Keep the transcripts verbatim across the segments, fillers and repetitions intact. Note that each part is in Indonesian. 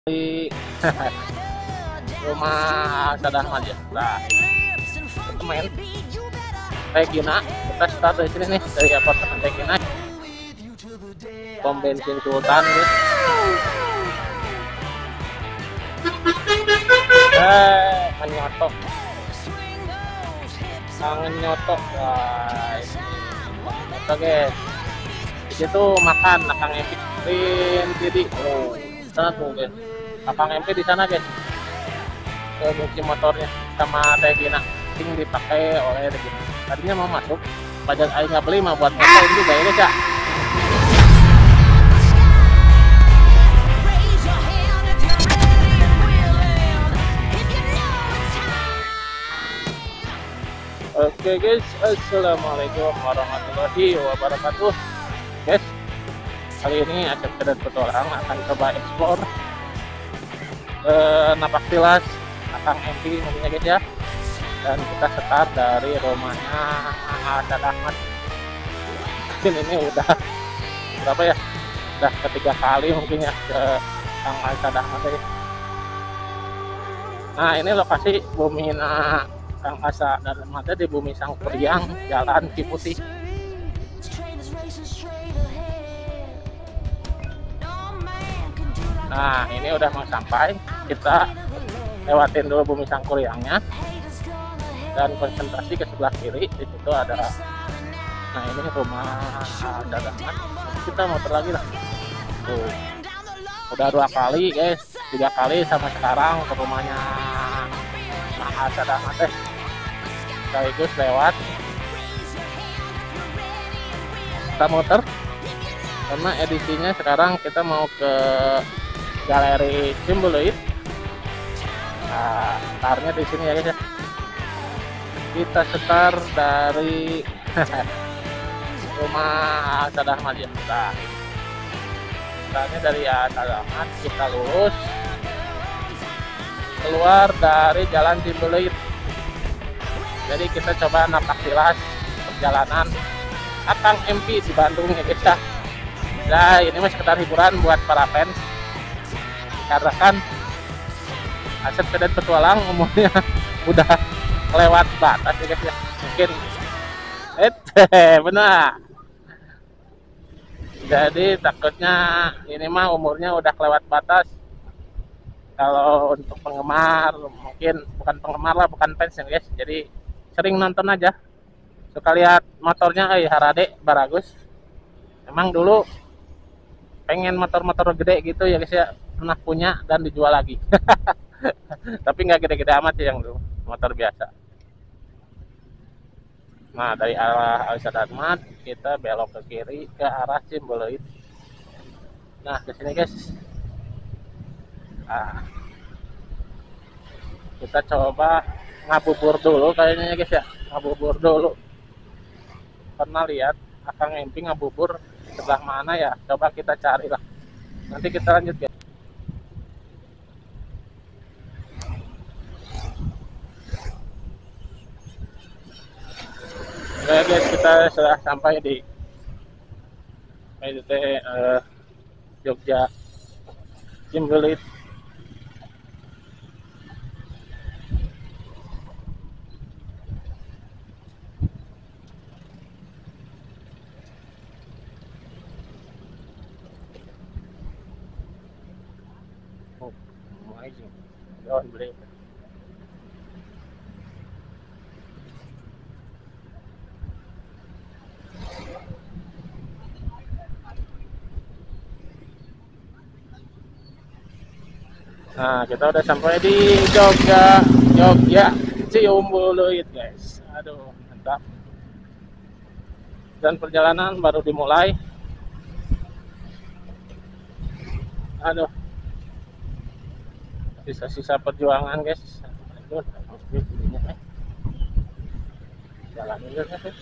di rumah Sadah aja. Nah, kita main Regina. Kita start dari sini nih, dari apartemen Regina. Pom bensin Sultan guys. Eh, menyotok. Kangen nyotok guys. Oke guys. Di situ makan Akang Epi Rin Didi. Oh, sana tuh guys. Akang M P di sana guys. Ke kunci motornya sama Regina. Ting dipakai oleh Regina. Tadinya mau masuk, pajak aing nggak beli mah buat motor juga ya guys ya. Oke guys, assalamualaikum warahmatullahi wabarakatuh. Guys, kali ini Acep dan Petualang akan coba eksplor eh, napak tilas Akang M P mungkin guys ya. Dan kita start dari rumahnya Asad Ahmad. Mungkin ini udah berapa ya? Udah ketiga kali mungkin ya ke Kang Asad Ahmad ya. Nah ini lokasi Bumina Kang Asad Ahmad di Bumi Sangkuriang, Jalan Ciputih. Nah ini udah mau sampai, kita lewatin dulu Bumi Sangkuriangnya dan konsentrasi ke sebelah kiri. Di situ ada, nah ini rumah dagangan. Kita muter lagi lah. Tuh, udah dua kali guys, tiga kali sama sekarang ke rumahnya Nah Asad teh. Sekaligus lewat. Kita muter karena edisinya sekarang kita mau ke Galeri Cimbeluit. Nah, startnya di sini ya guys ya. Kita setar dari rumah Asad Ahmad ya. Nah, startnya dari Asad Ahmad, kita lurus keluar dari Jalan Cimbeluit. Jadi kita coba napak tilas perjalanan Akang M P di Bandung ya guys ya. Nah ini mah sekedar hiburan buat para fans, karena kan Acep dan Petualang umurnya udah lewat batas ya guys ya. Mungkin eh benar. Jadi takutnya ini mah umurnya udah lewat batas. Kalau untuk penggemar mungkin bukan penggemar lah, bukan fans ya guys. Jadi sering nonton aja. Suka lihat motornya eh Harade Baragus. Emang dulu pengen motor-motor gede gitu ya guys ya, pernah punya dan dijual lagi. Tapi nggak gede-gede amat sih, yang dulu motor biasa. Nah dari arah Asad Ahmad kita belok ke kiri ke arah Cimbeluit. Nah ke sini guys. Nah, kita coba ngabubur dulu kayaknya guys ya, ngabubur dulu. Pernah lihat Akang M P ngabubur sebelah mana ya? Coba kita cari lah. Nanti kita lanjut guys. Oke guys, kita sudah sampai di P D T uh, Jogja Cimbeluit. Oh, amazing. Don't believe it. Nah, kita udah sampai di Jogja, Jogja Cimbeluit guys. Aduh, mantap. Dan perjalanan baru dimulai. Aduh, sisa-sisa perjuangan guys. Aduh, jalan dulu guys.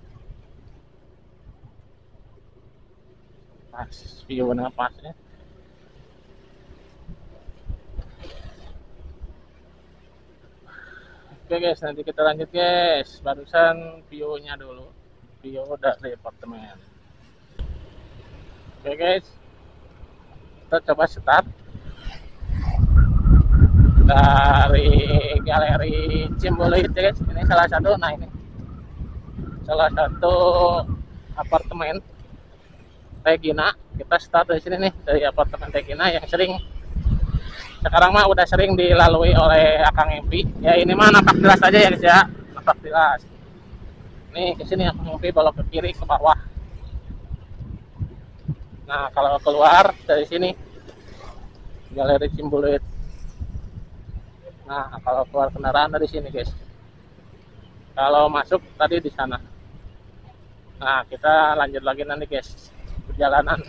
Pas view napasnya Oke guys, nanti kita lanjut guys. Barusan view-nya dulu, view dari apartemen. Oke guys, kita coba start dari galeri Cimbuluit ya guys. Ini salah satu, nah ini salah satu apartemen Regina. Kita start dari sini nih, dari apartemen Regina yang sering sekarang mah udah sering dilalui oleh Akang Empi. Ya ini mah napak tilas aja ya guys ya, napak tilas. Nih ke sini Akang Empi belok ke kiri ke bawah. Nah kalau keluar dari sini galeri Cimbuluit. Nah kalau keluar kendaraan dari sini guys. Kalau masuk tadi di sana. Nah kita lanjut lagi nanti guys perjalanan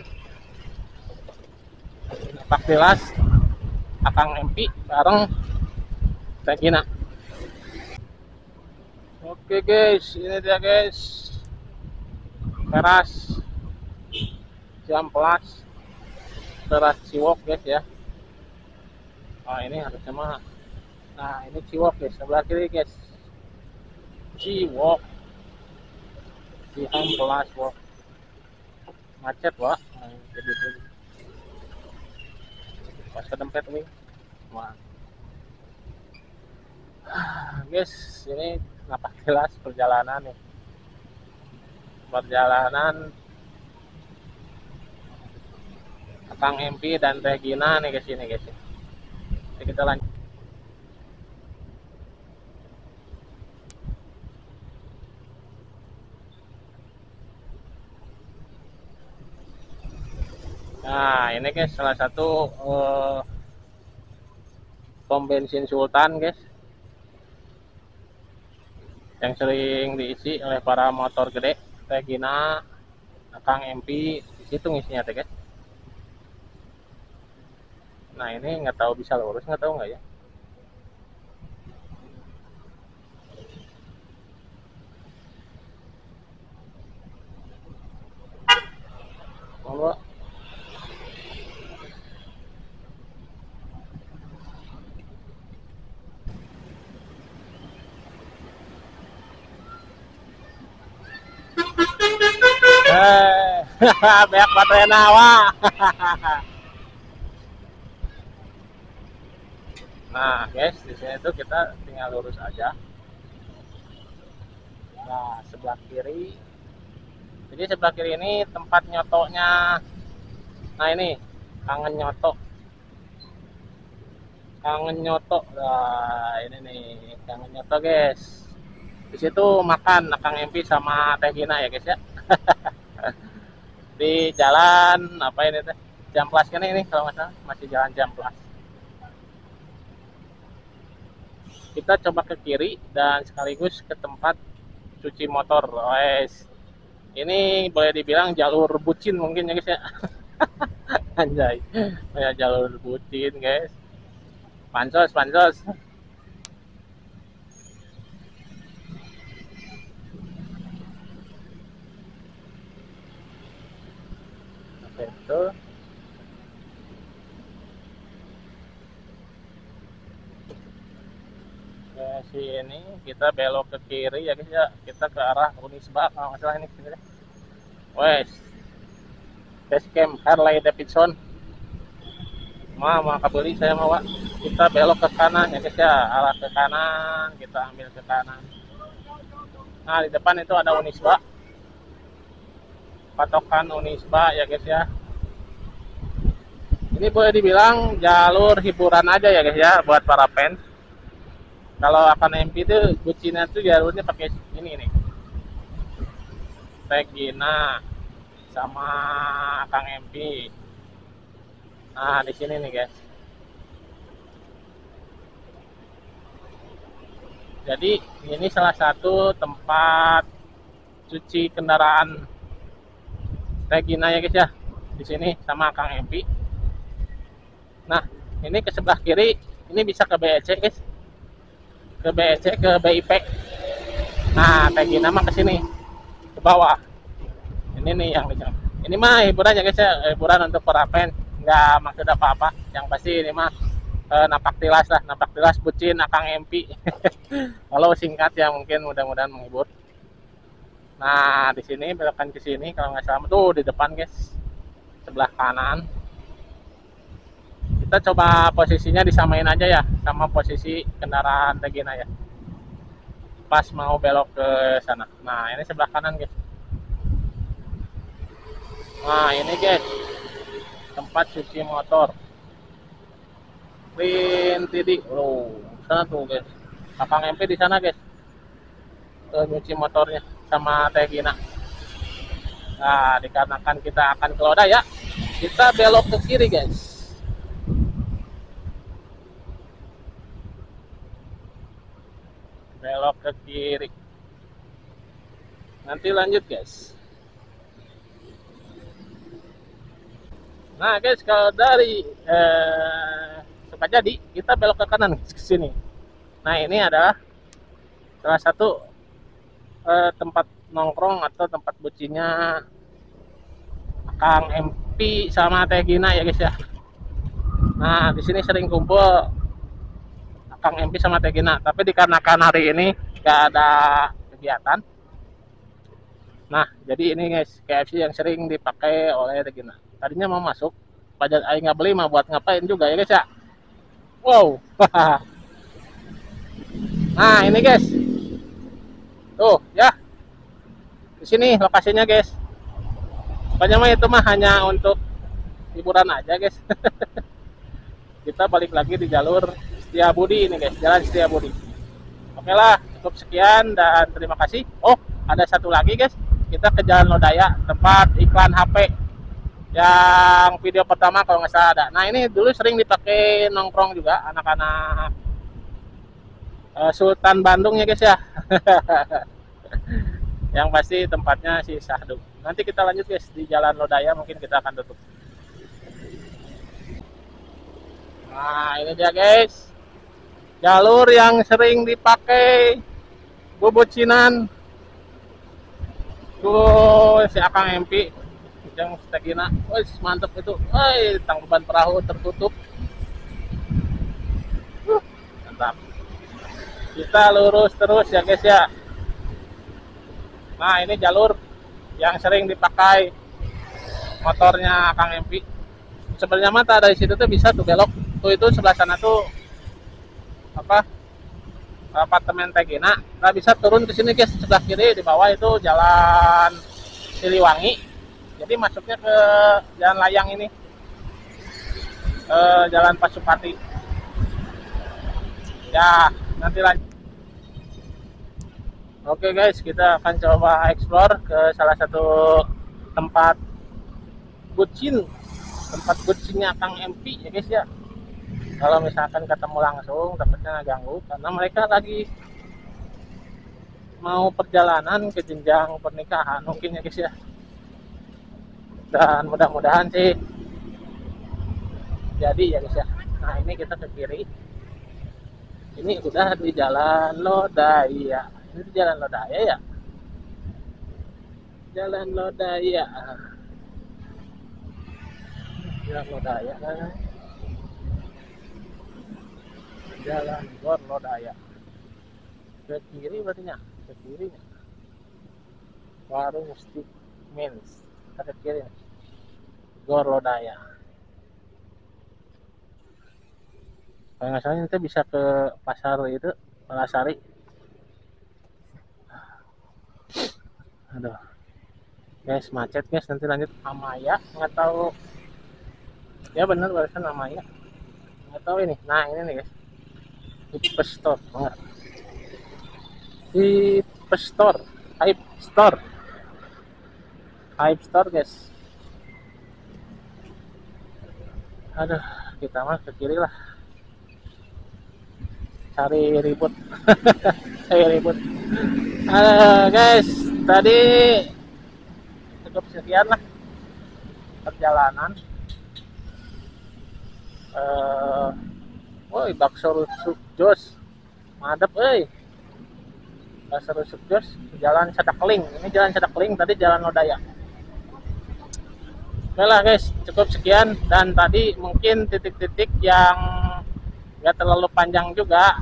napak tilas Akang Empi bareng Regina. Oke guys, ini dia guys teras Jamplas, teras Ciwok guys ya. Oh ini harusnya mah, nah ini Ciwok guys, sebelah kiri guys Ciwok, Jamplas Wok, macet wah, nah, jadi pas kedempet nih. Wah. Guys, ini napak tilas perjalanan nih. Perjalanan Akang Empi dan Regina nih ke sini guys. Jadi kita lanjut. Nah, ini guys salah satu uh, pom bensin Sultan guys. Yang sering diisi oleh para motor gede, Regina, Akang Empi, di situ ngisinya teh guys. Nah, ini nggak tahu bisa lurus, nggak tahu nggak ya. Monggo. Eh, banyak baterai nawa. Nah, guys, di sini tuh kita tinggal lurus aja. Nah, sebelah kiri. Jadi sebelah kiri ini tempat nyotoknya. Nah, ini kangen nyoto. Kangen nyoto. Nah, ini nih kangen nyoto, guys. Di situ makan Akang Empi sama Regina ya, guys ya. Di jalan apa ini teh? Jamplas kan ini kalau nggak salah, masih jalan Jamplas. Kita coba ke kiri dan sekaligus ke tempat cuci motor. Guys, ini boleh dibilang jalur bucin mungkin ya guys ya. Anjay, ya jalur bucin guys. Pansos, pansos. Oke, itu. Sini kita belok ke kiri ya guys ya, kita ke arah Unisba kalau nggak salah ini. Wes, basecamp Harley Davidson. Ma, mau kabeli saya mau. Kita belok ke kanan ya guys ya, arah ke kanan, kita ambil ke kanan. Nah di depan itu ada Unisba, patokan Unisba ya guys ya. Ini boleh dibilang jalur hiburan aja ya guys ya buat para fans. Kalau Akang Empi itu bucinnya tuh jalurnya pakai ini nih, Regina sama Akang Empi. Nah di sini nih guys. Jadi ini salah satu tempat cuci kendaraan Regina ya guys ya. Di sini sama Akang Empi. Nah ini ke sebelah kiri, ini bisa ke B E C guys. Ke B E C, ke B I P. Nah, Regina mah ke sini, ke bawah. Ini nih yang di sini. Ini mah hiburan ya guys ya, hiburan untuk para fans. Nggak maksud apa-apa. Yang pasti ini mah eh, napak tilas lah, napak tilas bucin Akang Empi. Kalau singkat ya mungkin mudah-mudahan menghibur. Nah, di sini belokan ke sini kalau nggak salah tuh di depan guys, sebelah kanan. Kita coba posisinya disamain aja ya sama posisi kendaraan Regina ya. Pas mau belok ke sana. Nah, ini sebelah kanan guys. Nah, ini guys tempat cuci motor. Clean tidik. Oh, sana tuh guys. Akang M P di sana guys. Tuh, nyuci motornya sama Teh Gina. Nah, dikarenakan kita akan ke Lodaya, kita belok ke kiri guys. Belok ke kiri. Nanti lanjut guys. Nah guys, kalau dari eh, Sukajadi kita belok ke kanan ke sini. Nah, ini adalah salah satu eh, tempat nongkrong atau tempat bucinya Kang M P sama Teh Gina ya guys ya. Nah, di sini sering kumpul Kang M P sama Teh Gina, tapi dikarenakan hari ini nggak ada kegiatan. Nah, jadi ini guys K F C yang sering dipakai oleh Teh Gina. Tadinya mau masuk, pajak aing nggak beli mah buat ngapain juga ya guys ya. Wow. Nah, ini guys. Tuh, ya. Di sini lokasinya, guys. Pokoknya mah itu mah hanya untuk hiburan aja, guys. Kita balik lagi di jalur Setiabudi ini, guys. Jalan Setiabudi. Oke lah, cukup sekian dan terima kasih. Oh, ada satu lagi, guys. Kita ke Jalan Lodaya, tempat iklan H P. Yang video pertama kalau nggak salah ada. Nah, ini dulu sering dipakai nongkrong juga anak-anak uh, Sultan Bandung ya guys ya. Yang pasti tempatnya si Sahdu. Nanti kita lanjut guys di Jalan Lodaya, mungkin kita akan tutup. Nah, ini dia guys. Jalur yang sering dipakai bobocinan tuh si Akang M P yang Teh Gina. Wih, mantep itu. Wih, tangkuban perahu tertutup. Uh, mantap. Kita lurus terus ya guys ya. Nah, ini jalur yang sering dipakai motornya Kang M P. Sebenarnya mata dari situ tuh bisa tuh belok. Tuh itu sebelah sana tuh apa? Apartemen Teh Gina. Nah, bisa turun ke sini guys, sebelah kiri di bawah itu jalan Siliwangi. Jadi masuknya ke jalan layang ini, ke jalan Pasupati. Ya, nanti lanjut. Oke guys, kita akan coba explore ke salah satu tempat bucin, tempat bucinnya Kang M P ya guys ya. Kalau misalkan ketemu langsung, takutnya ganggu karena mereka lagi mau perjalanan ke jenjang pernikahan mungkin ya guys ya. Dan mudah-mudahan sih jadi ya guys ya. Nah, ini kita ke kiri. Ini udah di Jalan Lodaya. Ini di Jalan Lodaya ya. Jalan Lodaya. Jalan Lodaya. Jalan Gor Lodaya. Ke kiri berarti nya. Ke kirinya. Warung Stick Mins. Kita ke kiri. Gor Lodaya. Kalau nggak salah kita bisa ke pasar itu Palasari. Aduh, guys macet guys. Nanti lanjut Amaya, nggak tahu. Ya benar barusan Amaya. Nggak tahu ini. Nah, ini nih guys. Hype Store, enggak? Hype Store, Hype Store, Hype Store guys. Aduh, kita mah ke kiri lah. Cari ribut. Cari ribut. Aduh, guys, tadi cukup sekian lah perjalanan. Eh, woi, bakso rusuk jos. Mantap, euy. Bakso rusuk jos, Jalan Sadakling. Ini Jalan Sadakling, tadi Jalan Lodaya. Oke lah guys, cukup sekian dan tadi mungkin titik-titik yang nggak terlalu panjang juga.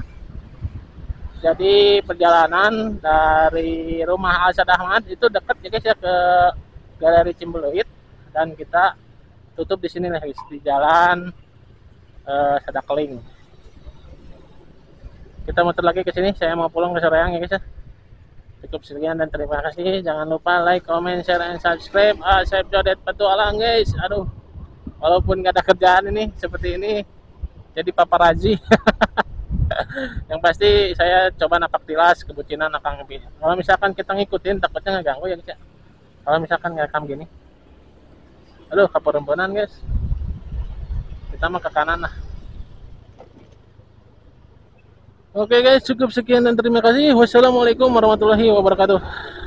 Jadi perjalanan dari rumah Al Sadd Ahmad itu dekat ya guys ya ke Galeri Cimbuluit, dan kita tutup di sini nih guys, di jalan eh, Sadakling. Kita muter lagi ke sini, saya mau pulang ke Soreang ya guys ya. Cukup sekian dan terima kasih. Jangan lupa like, comment, share, and subscribe. Ah, saya Jodet Petualang guys. Aduh, walaupun gak ada kerjaan ini seperti ini, jadi paparazi. Yang pasti saya coba napak tilas kebucinan akang. Kalau misalkan kita ngikutin takutnya ngeganggu ya guys ya. Kalau misalkan ngerekam gini, aduh kaperempunan guys, kita mah ke kanan lah. Oke guys, cukup sekian dan terima kasih. Wassalamualaikum warahmatullahi wabarakatuh.